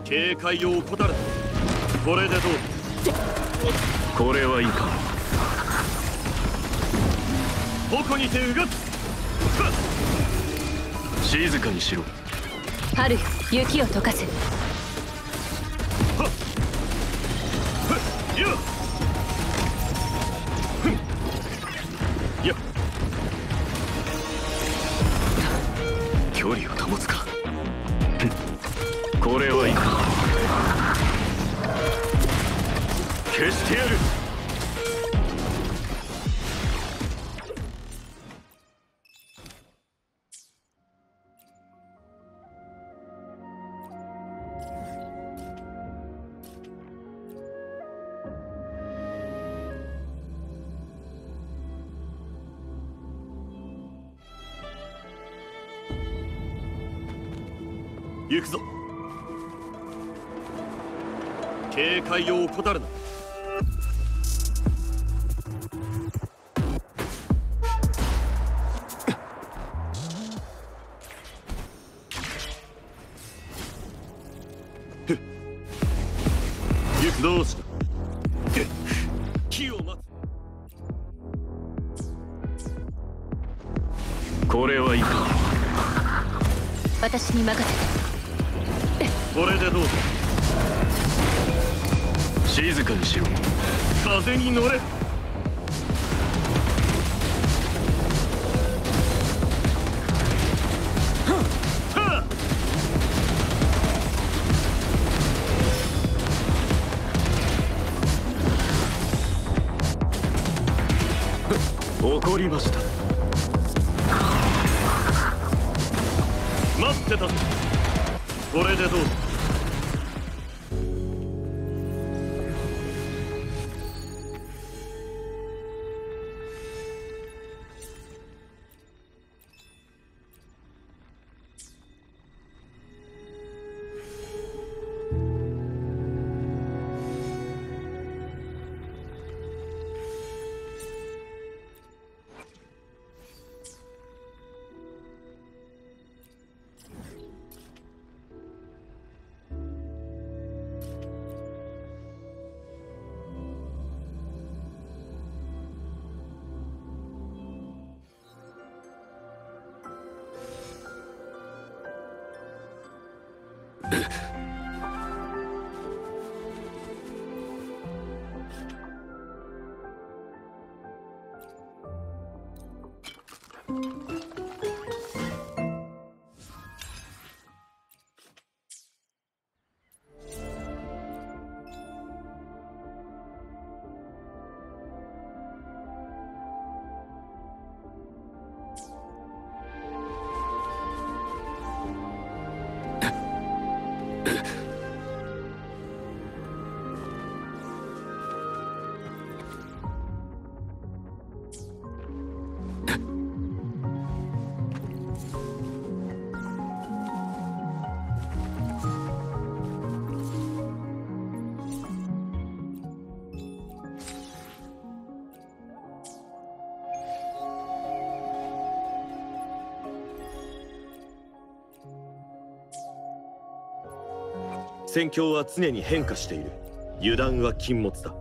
警戒を怠る。これでどう？ これはいかん。 矛にてうがつ。 静かにしろ。 春よ、雪を溶かせ。 よっよっ。 距離を保つか。これはいかん。消してやる。 行くぞ。警戒を怠るな。どうした？木を待つ。 これはいかん。 私に任せて。 これでどうだ？ 静かにしろ。 風に乗れ。 怒りました。 待ってたぞ。これでどうだ？戦況は常に変化している。油断は禁物だ。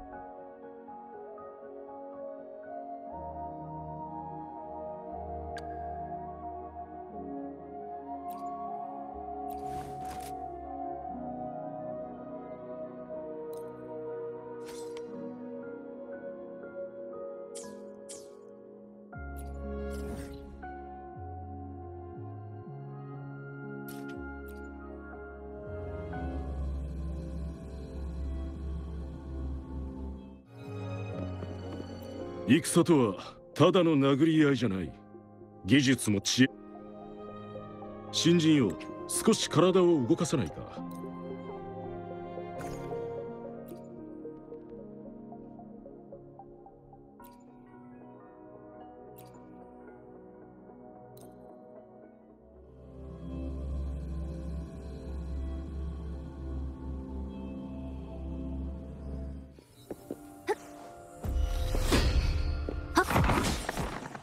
戦とはただの殴り合いじゃない。技術も知恵。新人よ、少し体を動かさないか。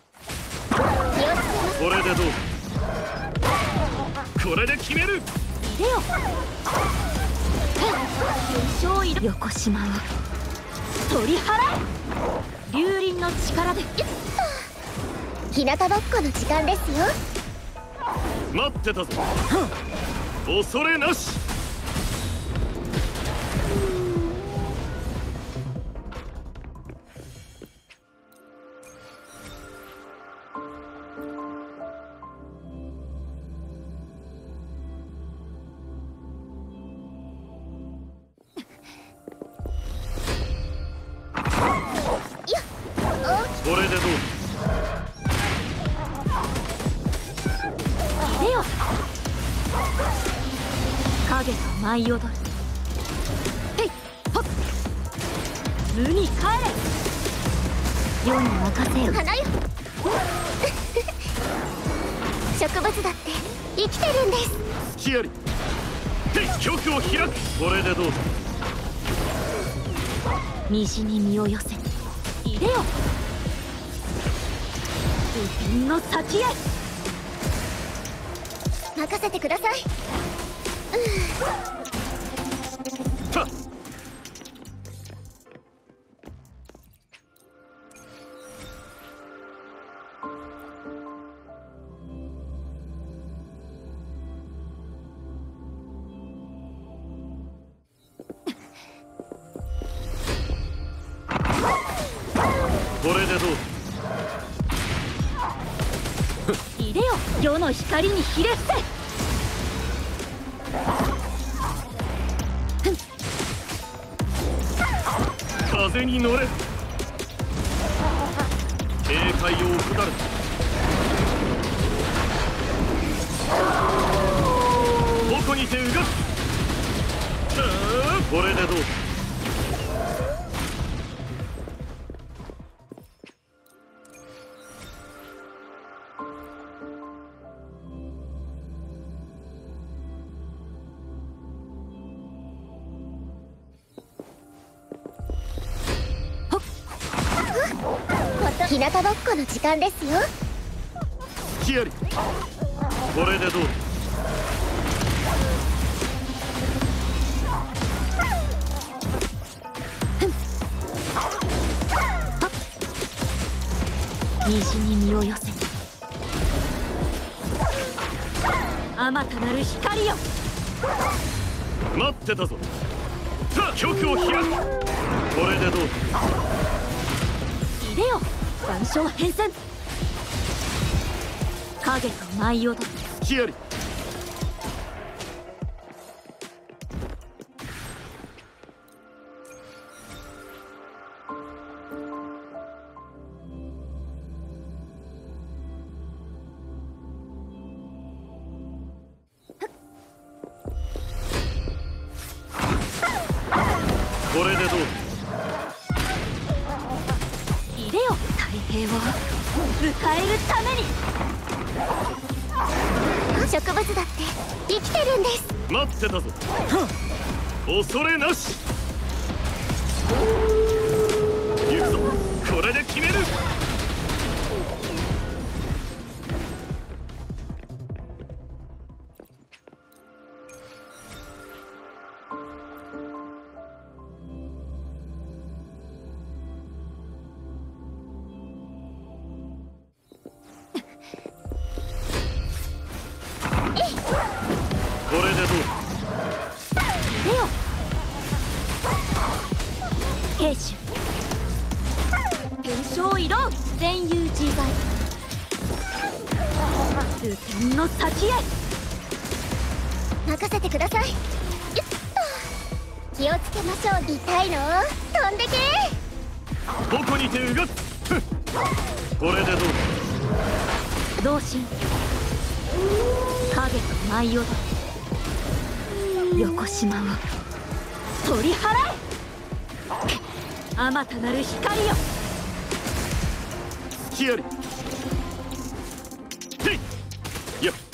これでどう？これで決める。 いでよ。現象色横島を取り払え。龍輪の力で。 日向ぼっこの時間ですよ。 待ってたぞ。恐れなし。これでどういでよ。影と舞い踊る。へいほっ。無に帰れ。世に任せよ。 花よ植物だって生きてるんです。 隙あり。玉を開く。これでどう虹に身を寄せいでよ。右辺の先へ。 任せてください。 はっ。これでどういでよ。世の光にひれ伏せ。 風に乗れ。警戒を怠る。矛にてうがつ。これでどう日向ぼっこの時間ですよ。 隙あり。これでどう虹に身を寄せあまたなる光よ。 待ってたぞ。さあ玉を開く。これでどういでよ。岩礁変遷。影と舞い踊る。 隙あり。これでどういでよ。太平を迎えるために。 植物だって生きてるんです。 待ってたぞ。恐れなし。行くぞ。これで決める。これでどういでよ。兵士天正移動。全有自在。流天の先へ。 任せてください。よっと気をつけましょう。痛いの飛んでけ。 矛にてうがつ。これでどう同心影と舞い踊る。横島を取り払え。あまたなる光よ。 隙あり。へいやっ。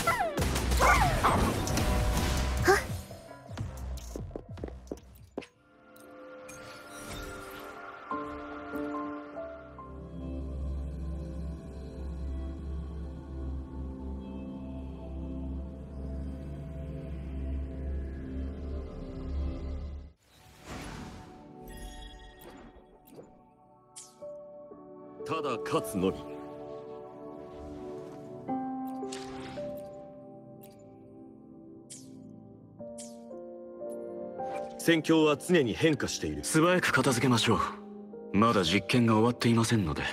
ただ勝つのみ。戦況は常に変化している。 素早く片付けましょう。まだ実験が終わっていませんので。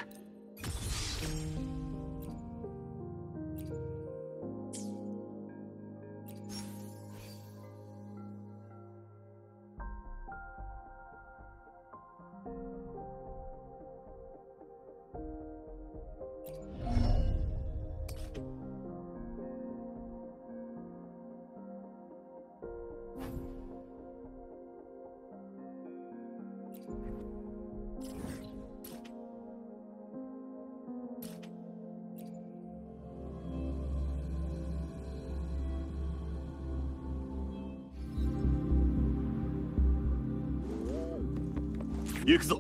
行くぞ。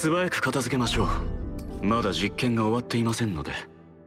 素早く片付けましょう。まだ実験が終わっていませんので。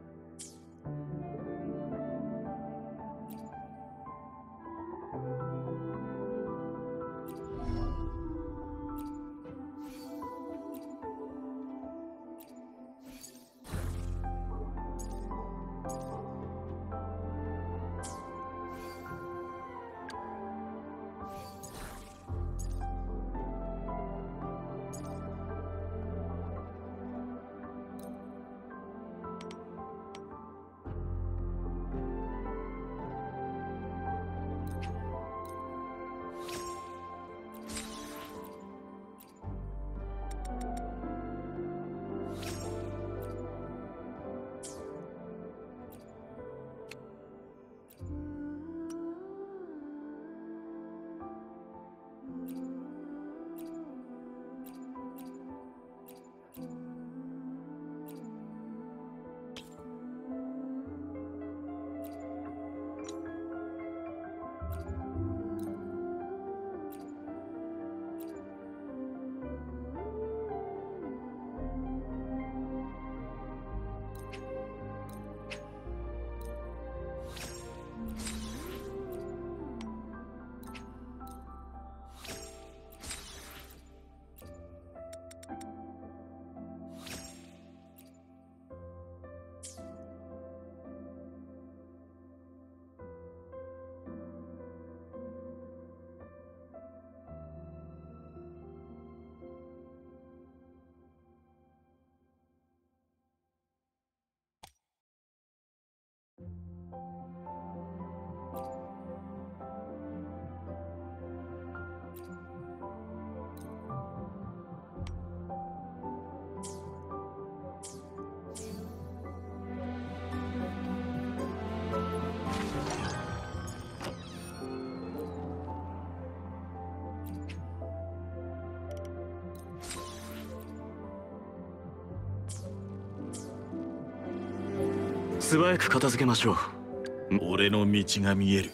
素早く片付けましょう。 俺の道が見える。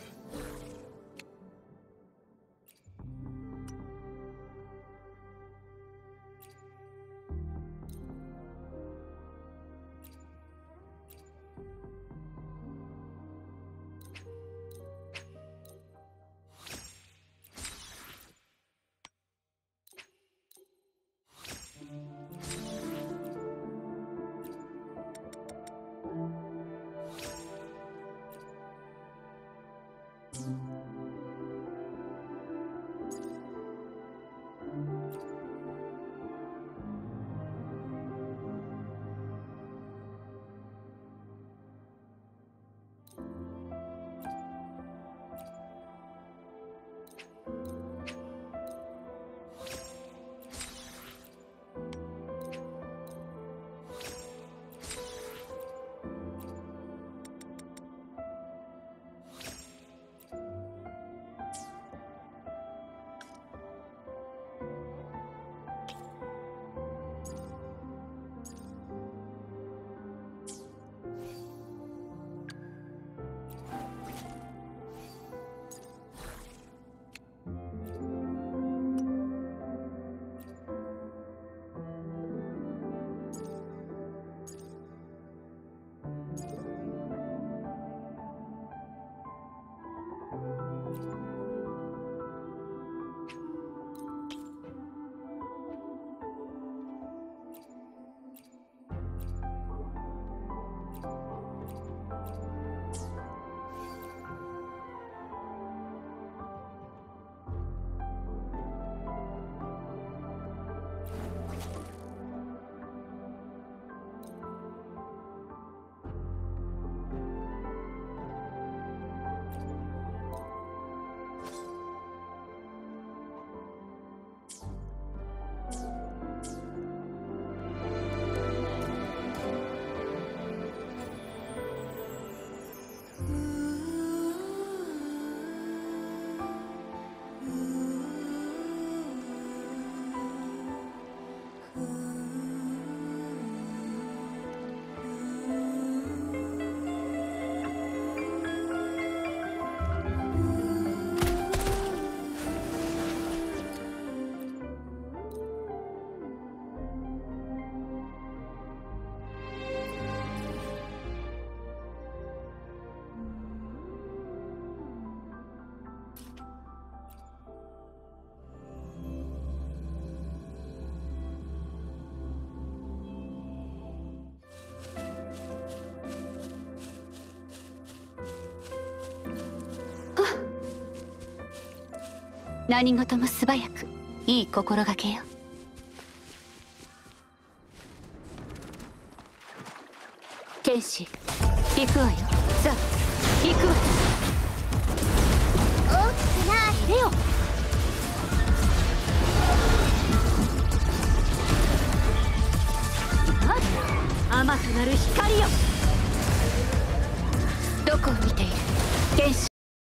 何事も素早くいい心がけよ。剣士行くわよ。さあ行くわよ。 大きくなレオ甘くなる光よ。 どこを見て